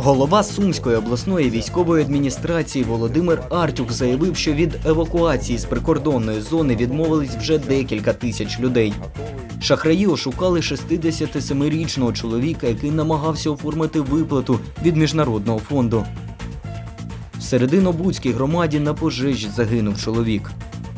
Голова Сумської обласної військової адміністрації Володимир Артюх заявив, що від евакуації з прикордонної зони відмовились вже декілька тисяч людей. Шахраї ошукали 67-річного чоловіка, який намагався оформити виплату від Міжнародного фонду. В Серединобудській громаді на пожежі загинув чоловік.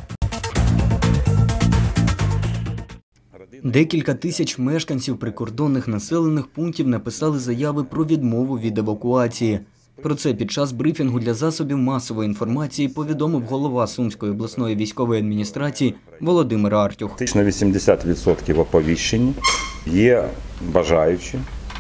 Декілька тисяч мешканців прикордонних населених пунктів написали заяви про відмову від евакуації. Про це під час брифінгу для засобів масової інформації повідомив голова Сумської обласної військової адміністрації Володимир Артюх. Практично 80% оповіщені, є бажаючі,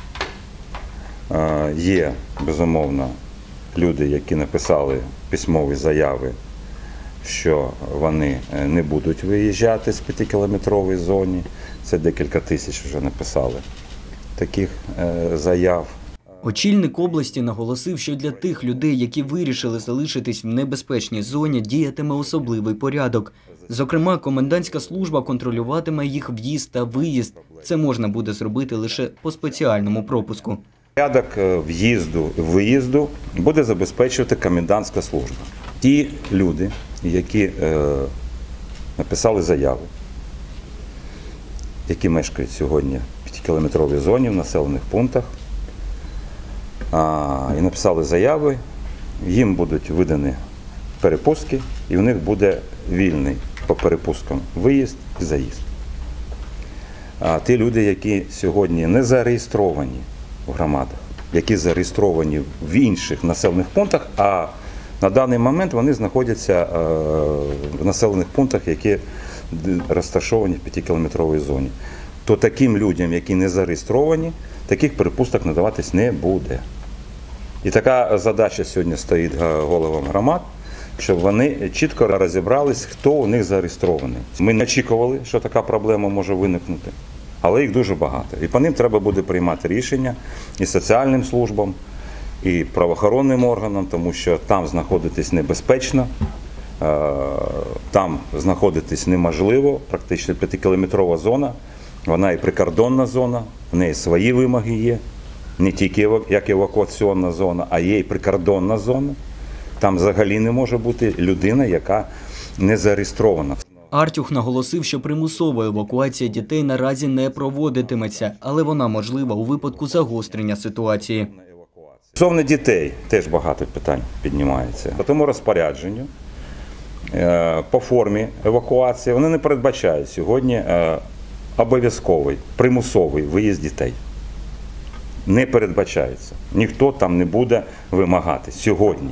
є, безумовно, люди, які написали письмові заяви, що вони не будуть виїжджати з 5-кілометрової зони. Це декілька тисяч вже написали таких заяв. Очільник області наголосив, що для тих людей, які вирішили залишитись в небезпечній зоні, діятиме особливий порядок. Зокрема, комендантська служба контролюватиме їх в'їзд та виїзд. Це можна буде зробити лише по спеціальному пропуску. Порядок в'їзду і виїзду буде забезпечувати комендантська служба. Ті люди, які написали заяву, які мешкають сьогодні в 5-кілометровій зоні, в населених пунктах, і написали заяви, їм будуть видані перепустки, і в них буде вільний по перепусткам виїзд і заїзд. А ті люди, які сьогодні не зареєстровані в громадах, які зареєстровані в інших населених пунктах, а на даний момент вони знаходяться в населених пунктах, які розташовані в 5-кілометровій зоні, то таким людям, які не зареєстровані, таких перепусток надаватись не буде. І така задача сьогодні стоїть головам громад, щоб вони чітко розібрались, хто у них зареєстрований. Ми не очікували, що така проблема може виникнути, але їх дуже багато. І по ним треба буде приймати рішення і соціальним службам, і правоохоронним органам, тому що там знаходитись небезпечно, там знаходитись неможливо, практично 5-кілометрова зона, вона і прикордонна зона, в неї свої вимоги є, не тільки як евакуаційна зона, а є і прикордонна зона. Там взагалі не може бути людина, яка не зареєстрована. Артюх наголосив, що примусова евакуація дітей наразі не проводитиметься, але вона можлива у випадку загострення ситуації. Стосовно дітей теж багато питань піднімається. По тому розпорядженню, по формі евакуації, вони не передбачають сьогодні обов'язковий, примусовий виїзд дітей. Не передбачається. Ніхто там не буде вимагати сьогодні.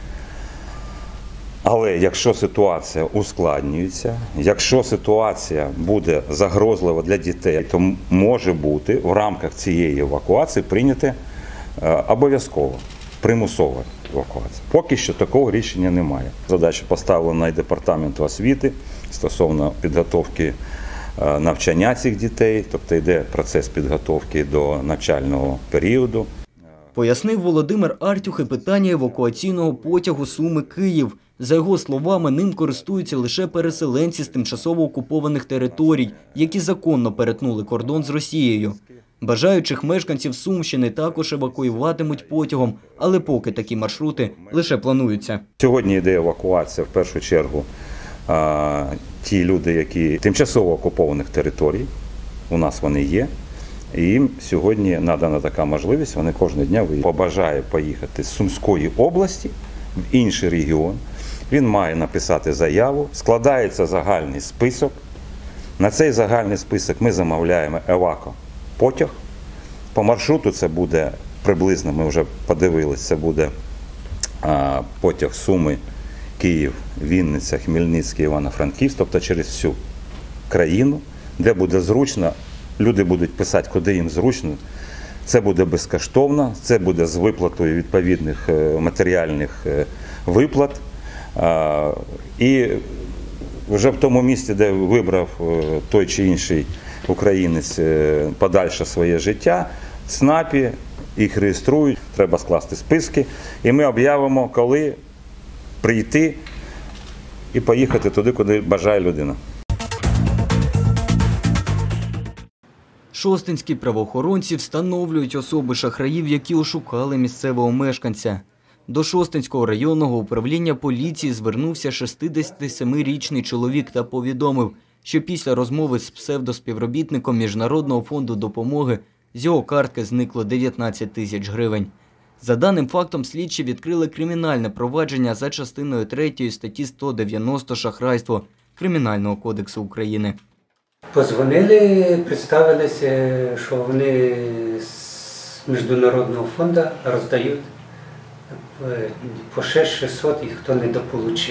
Але якщо ситуація ускладнюється, якщо ситуація буде загрозлива для дітей, то може бути в рамках цієї евакуації прийняти обов'язково примусова евакуація. Поки що такого рішення немає. Задача поставлена і Департаменту освіти стосовно підготовки навчання цих дітей, тобто йде процес підготовки до навчального періоду. Пояснив Володимир Артюх і питання евакуаційного потягу Суми-Київ. За його словами, ним користуються лише переселенці з тимчасово окупованих територій, які законно перетнули кордон з Росією. Бажаючих мешканців Сумщини також евакуюватимуть потягом, але поки такі маршрути лише плануються. Сьогодні йде евакуація, в першу чергу, ті люди, які тимчасово окупованих територій, у нас вони є, і їм сьогодні надана така можливість, вони кожного дня побажає поїхати з Сумської області в інший регіон. Він має написати заяву, складається загальний список. На цей загальний список ми замовляємо евако-потяг. По маршруту це буде приблизно, ми вже подивилися, це буде потяг Суми, Київ, Вінниця, Хмельницький, Івано-Франківськ, тобто через всю країну, де буде зручно, люди будуть писати, куди їм зручно. Це буде безкоштовно, це буде з виплатою відповідних матеріальних виплат. І вже в тому місці, де вибрав той чи інший українець подальше своє життя, в ЦНАПі їх реєструють, треба скласти списки, і ми об'явимо, коли прийти і поїхати туди, куди бажає людина. Шостинські правоохоронці встановлюють особи шахраїв, які ошукали місцевого мешканця. До Шостинського районного управління поліції звернувся 67-річний чоловік та повідомив, що після розмови з псевдоспівробітником Міжнародного фонду допомоги з його картки зникло 19 тисяч гривень. За даним фактом слідчі відкрили кримінальне провадження за частиною 3 статті 190 «Шахрайство» Кримінального кодексу України. Позвонили, представилися, що вони з Міжнародного фонду роздають по 600, і хто недополучив.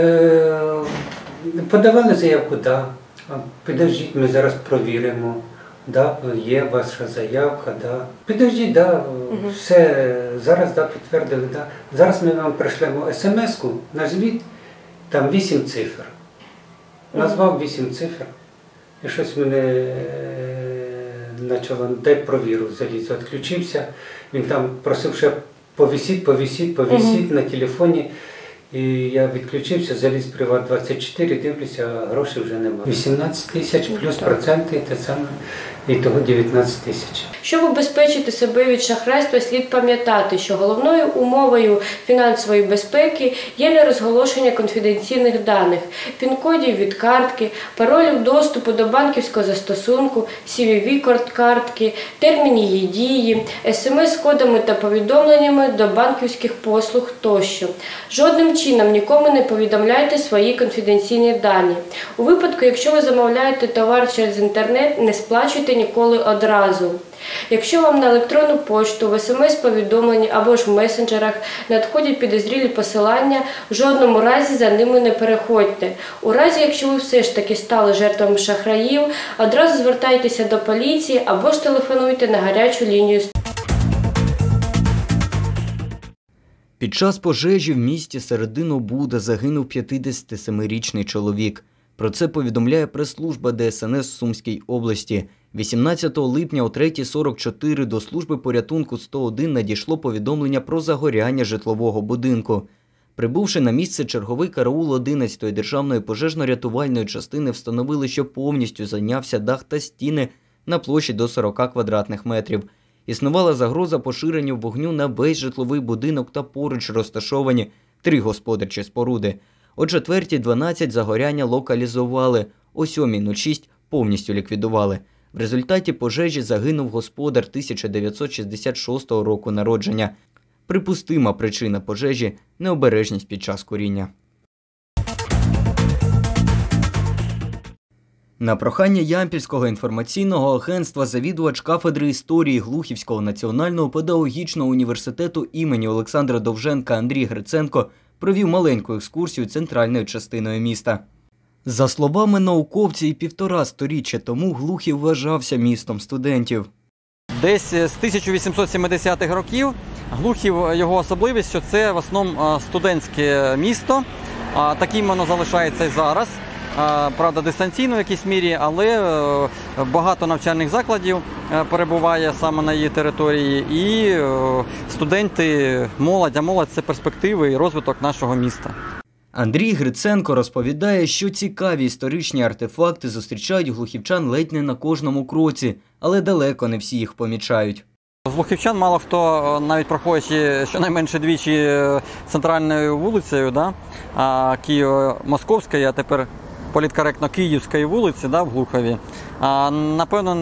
Подавали заявку, да. Підождіть, ми зараз провіримо. Да, є ваша заявка, да. Підождіть, да, все, зараз да, підтвердили, да. Зараз ми вам пришлемо смс-ку, назвіть, там 8 цифр. Назвав 8 цифр. І щось мене почало, дай провіру, заліз, відключився. Він там просив ще повісіть на телефоні. І я відключився, заліз Приват24, дивлюся, а грошей вже немає. 18 тисяч плюс проценти, те саме, і того 19 тисяч. Щоб убезпечити себе від шахрайства, слід пам'ятати, що головною умовою фінансової безпеки є нерозголошення конфіденційних даних, пін-кодів від картки, паролів доступу до банківського застосунку, CVV картки, терміни її дії, смс-кодами та повідомленнями до банківських послуг тощо. Жодним чином нікому не повідомляйте свої конфіденційні дані. У випадку, якщо ви замовляєте товар через інтернет, не сплачуйте ніколи одразу. Якщо вам на електронну пошту, в смс-повідомленні або ж в месенджерах надходять підозрілі посилання, в жодному разі за ними не переходьте. У разі, якщо ви все ж таки стали жертвами шахраїв, одразу звертайтеся до поліції або ж телефонуйте на гарячу лінію. Під час пожежі в місті Серединобуда загинув 57-річний чоловік. Про це повідомляє прес-служба ДСНС в Сумській області. 18 липня о 3:44 до служби порятунку 101 надійшло повідомлення про загоряння житлового будинку. Прибувши на місце, черговий караул 11-ї державної пожежно-рятувальної частини встановили, що повністю зайнявся дах та стіни на площі до 40 квадратних метрів. Існувала загроза поширенню вогню на весь житловий будинок та поруч розташовані 3 господарчі споруди. О 4:12 загоряння локалізували, о 7:06 повністю ліквідували. В результаті пожежі загинув господар 1966 року народження. Припустима причина пожежі – необережність під час куріння. На прохання Ямпільського інформаційного агентства завідувач кафедри історії Глухівського національного педагогічного університету імені Олександра Довженка Андрій Гриценко провів маленьку екскурсію центральною частиною міста. За словами науковців, 1,5 сторіччя тому Глухів вважався містом студентів. Десь з 1870-х років Глухів, його особливість, що це в основному студентське місто. Таким воно залишається і зараз. Правда, дистанційно в якійсь мірі, але багато навчальних закладів перебуває саме на її території. І студенти, молодь, а молодь – це перспективи і розвиток нашого міста. Андрій Гриценко розповідає, що цікаві історичні артефакти зустрічають глухівчан ледь не на кожному кроці, але далеко не всі їх помічають. З глухівчан мало хто, навіть проходячи щонайменше двічі центральною вулицею, Києво-Московської, а тепер політкоректно Київської вулиці в Глухові, напевно,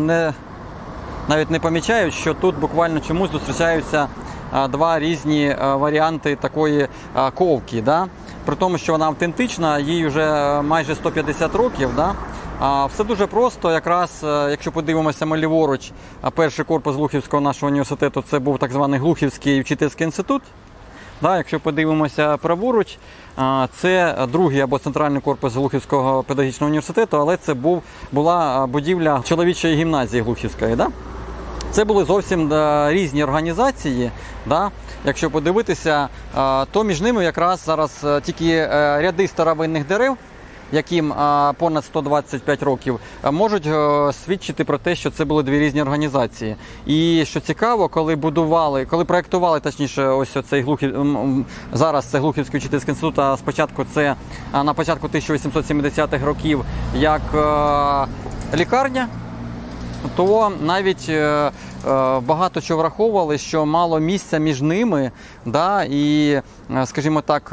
навіть не помічають, що тут буквально чомусь зустрічаються 2 різні варіанти такої ковки. При тому, що вона автентична, їй вже майже 150 років. Все дуже просто, якраз, якщо подивимося ми ліворуч, перший корпус Глухівського нашого університету, це був так званий Глухівський вчительський інститут. Якщо подивимося праворуч, це другий або центральний корпус Глухівського педагогічного університету, але це була будівля чоловічої гімназії Глухівської. Це були зовсім різні організації. Якщо подивитися, то між ними якраз зараз тільки ряди старовинних дерев, яким понад 125 років, можуть свідчити про те, що це були 2 різні організації. І що цікаво, коли проєктували, точніше, ось цей зараз це Глухівський вчительський інститут, а спочатку це на початку 1870-х років як лікарня, то навіть багато чого враховували, що мало місця між ними, да, і, скажімо так,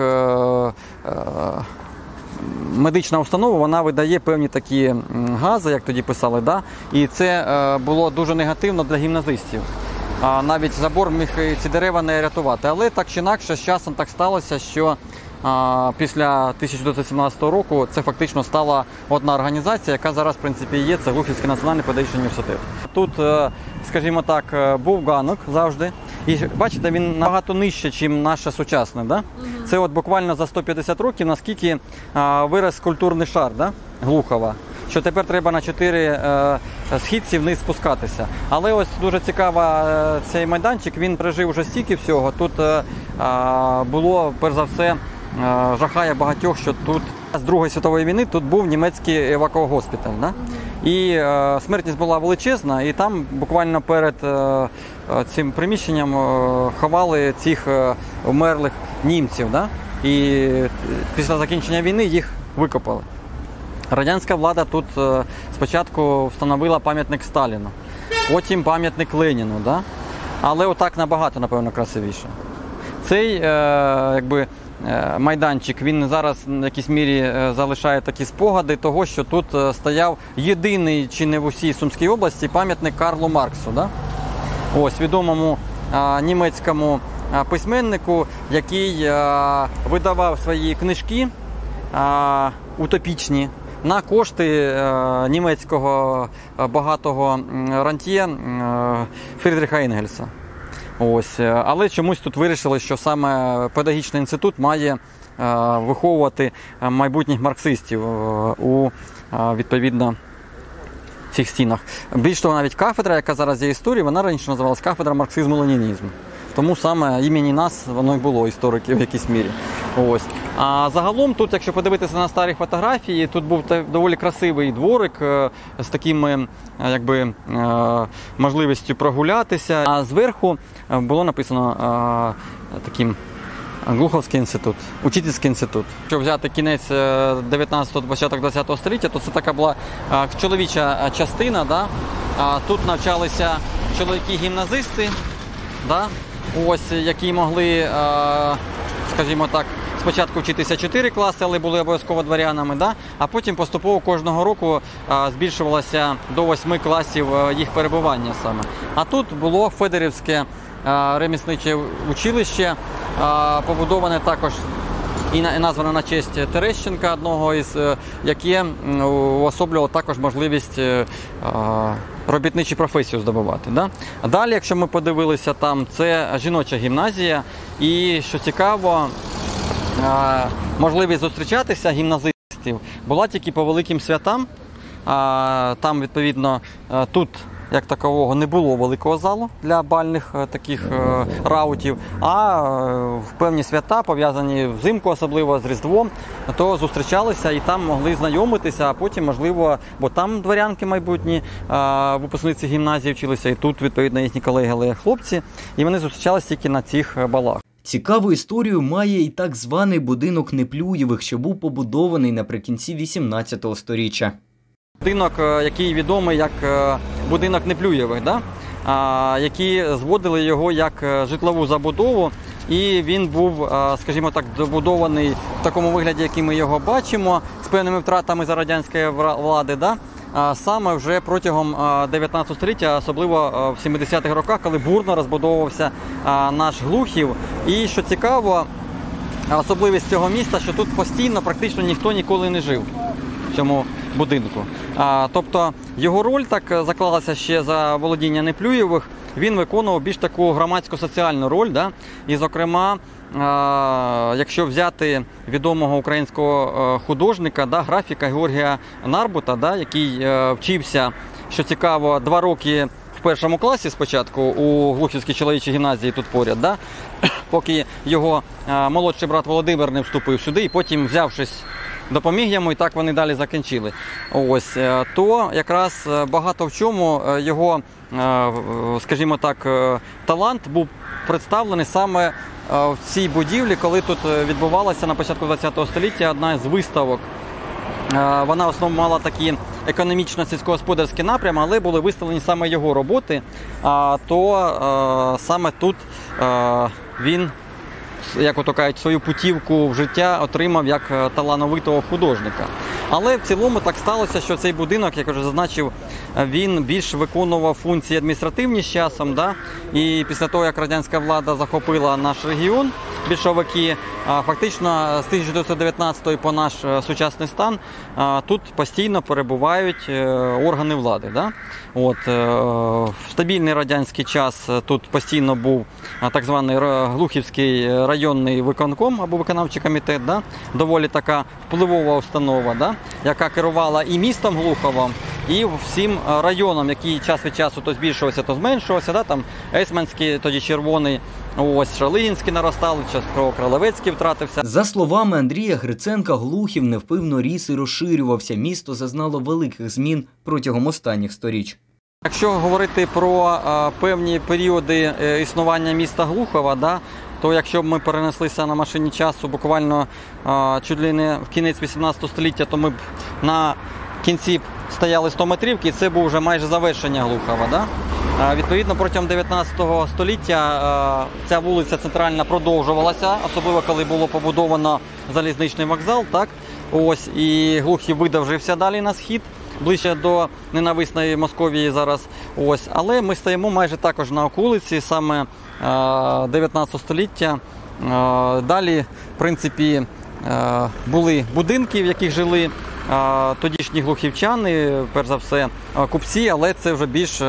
медична установа, вона видає певні такі гази, як тоді писали, да, і це було дуже негативно для гімназистів. Навіть забор міг ці дерева не рятувати. Але так чи інакше, з часом так сталося, що після 1917 року це фактично стала одна організація, яка зараз, в принципі, є, це Глухівський національний педагогічний університет. Тут, скажімо так, був ганок завжди. І бачите, він набагато нижче, ніж наше сучасне. Да? Це от буквально за 150 років, наскільки вирос культурний шар, да? Глухова. Що тепер треба на 4 східці вниз спускатися. Але ось дуже цікаво, цей майданчик, він пережив уже стільки всього. Тут було, перш за все, жахає багатьох, що тут з Другої світової війни тут був німецький евакугоспіталь. Да? І смертність була величезна, і там буквально перед цим приміщенням ховали цих вмерлих німців. Да? І після закінчення війни їх викопали. Радянська влада тут спочатку встановила пам'ятник Сталіну, потім пам'ятник Леніну, да? Але отак набагато, напевно, красивіше. Цей майданчик, він зараз в якійсь мірі залишає такі спогади того, що тут стояв єдиний, чи не в усій Сумській області, пам'ятник Карлу Марксу. Да? Ось, відомому німецькому письменнику, який видавав свої книжки утопічні на кошти німецького багатого рантьє Фрідріха Енгельса. Ось. Але чомусь тут вирішили, що саме педагогічний інститут має виховувати майбутніх марксистів у, відповідно, цих стінах. Більш того, навіть кафедра, яка зараз є історією, вона раніше називалась кафедра марксизму-ленінізму. Тому саме імені нас воно й було, істориків в якійсь мірі. Ось. А загалом тут, якщо подивитися на старі фотографії, тут був доволі красивий дворик з такими, можливістю прогулятися. А зверху було написано таким Глуховський інститут, учительський інститут. Якщо взяти кінець 19-го, початок 20-го століття, то це така була чоловіча частина. Да? Тут навчалися чоловіки-гімназисти, да? Ось, які могли, скажімо так, спочатку вчитися 4 класи, але були обов'язково дворянами, да? А потім поступово кожного року збільшувалося до 8 класів їх перебування саме. А тут було Федорівське ремісниче училище, побудоване також і назване на честь Терещенка, одного із, яке уособлювало також можливість робітничу професію здобувати. Да? Далі, якщо ми подивилися, там це жіноча гімназія, і, що цікаво, можливість зустрічатися гімназистів була тільки по великим святам. Там, відповідно, тут як такового не було великого залу для бальних таких раутів, а в певні свята, пов'язані взимку, особливо з Різдвом, то зустрічалися і там могли знайомитися, а потім, можливо, бо там дворянки майбутні, випускниці гімназії вчилися, і тут, відповідно, їхні колеги, хлопці, і вони зустрічалися тільки на цих балах. Цікаву історію має і так званий будинок Неплюєвих, що був побудований наприкінці 18-го сторіччя. Будинок, який відомий як будинок Неплюєвих, да? Які зводили його як житлову забудову, і він був, скажімо так, добудований в такому вигляді, який ми його бачимо, з певними втратами за радянської влади, да? Саме вже протягом 19 століття, особливо в 70-х роках, коли бурно розбудовувався наш Глухів. І, що цікаво, особливість цього міста, що тут постійно практично ніхто ніколи не жив в цьому будинку. Тобто його роль так заклалася ще за володіння Неплюєвих, він виконував більш таку громадсько-соціальну роль. Да? І, зокрема, якщо взяти відомого українського художника, да, графіка Георгія Нарбута, да, який вчився, що цікаво, 2 роки в 1 класі спочатку у Глухівській чоловічій гімназії тут поряд, да, поки його молодший брат Володимир не вступив сюди, і потім, взявшись, допоміг йому, і так вони далі закінчили. Ось, то якраз багато в чому його, скажімо так, талант був представлений саме в цій будівлі, коли тут відбувалася на початку ХХ століття одна з виставок. Вона в основному мала такі економічно-сільськогосподарський напрям, але були виставлені саме його роботи, то саме тут він, як ото кажуть, свою путівку в життя отримав як талановитого художника. Але в цілому так сталося, що цей будинок, як я вже зазначив, він більш виконував функції адміністративні з часом. Да? І після того, як радянська влада захопила наш регіон, більшовики, фактично з 1919 по наш сучасний стан тут постійно перебувають органи влади. Да? В стабільний радянський час тут постійно був так званий Глухівський районний виконком або виконавчий комітет, да? Доволі така впливова установа, да? Яка керувала і містом Глуховом, і всім районом, який час від часу то збільшувався, то зменшувався. Да? Там Есменський, тоді Червоний, Шалинський наростали, частково Кролевецький втратився. За словами Андрія Гриценка, Глухів невпинно ріс і розширювався. Місто зазнало великих змін протягом останніх сторіч. Якщо говорити про певні періоди існування міста Глухова, да, то якщо б ми перенеслися на машині часу буквально чуть ли не в кінець 18 століття, то ми б на кінці стояли 100 метрівки, і це був вже майже завершення Глухова. Да? Відповідно, протягом 19 століття ця вулиця центральна продовжувалася, особливо коли було побудовано залізничний вокзал. Так? І Глухів видовжився далі на схід, ближче до ненависної Московії зараз. Але ми стоїмо майже також на околиці, саме 19 століття. Далі, в принципі, були будинки, в яких жили тодішні глухівчани, перш за все купці, але це вже більш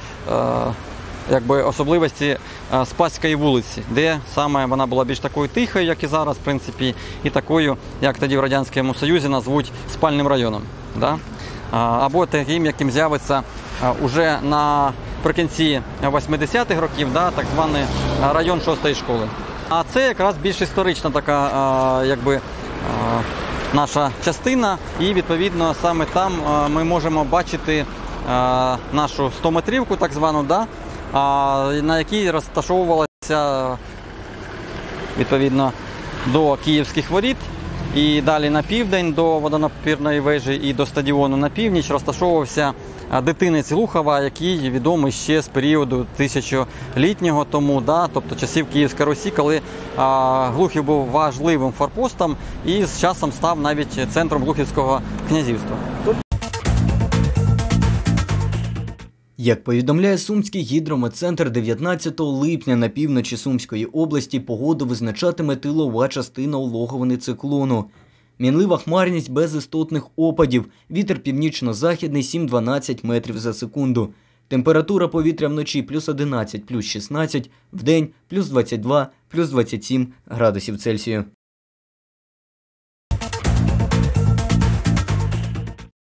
особливості Спаської вулиці, де саме вона була більш такою тихою, як і зараз, в принципі, і такою, як тоді в Радянському Союзі назвуть спальним районом. Да? Або таким, яким з'явиться уже наприкінці 80-х років, да, так званий район 6-ї школи. А це якраз більш історична така, наша частина, і відповідно саме там ми можемо бачити нашу 100-метрівку, так звану, да, на якій розташовувалася відповідно до Київських воріт. І далі на південь до водонапірної вежі і до стадіону на північ розташовувався дитинець Глухова, який відомий ще з періоду тисячолітнього тому, да, тобто часів Київської Русі, коли Глухів був важливим форпостом і з часом став навіть центром Глухівського князівства. Як повідомляє Сумський гідрометцентр, 19 липня на півночі Сумської області погоду визначатиме тилова частина улоговини циклону. Мінлива хмарність без істотних опадів, вітер північно-західний 7-12 метрів за секунду. Температура повітря вночі плюс 11, плюс 16, вдень плюс 22, плюс 27 градусів Цельсію.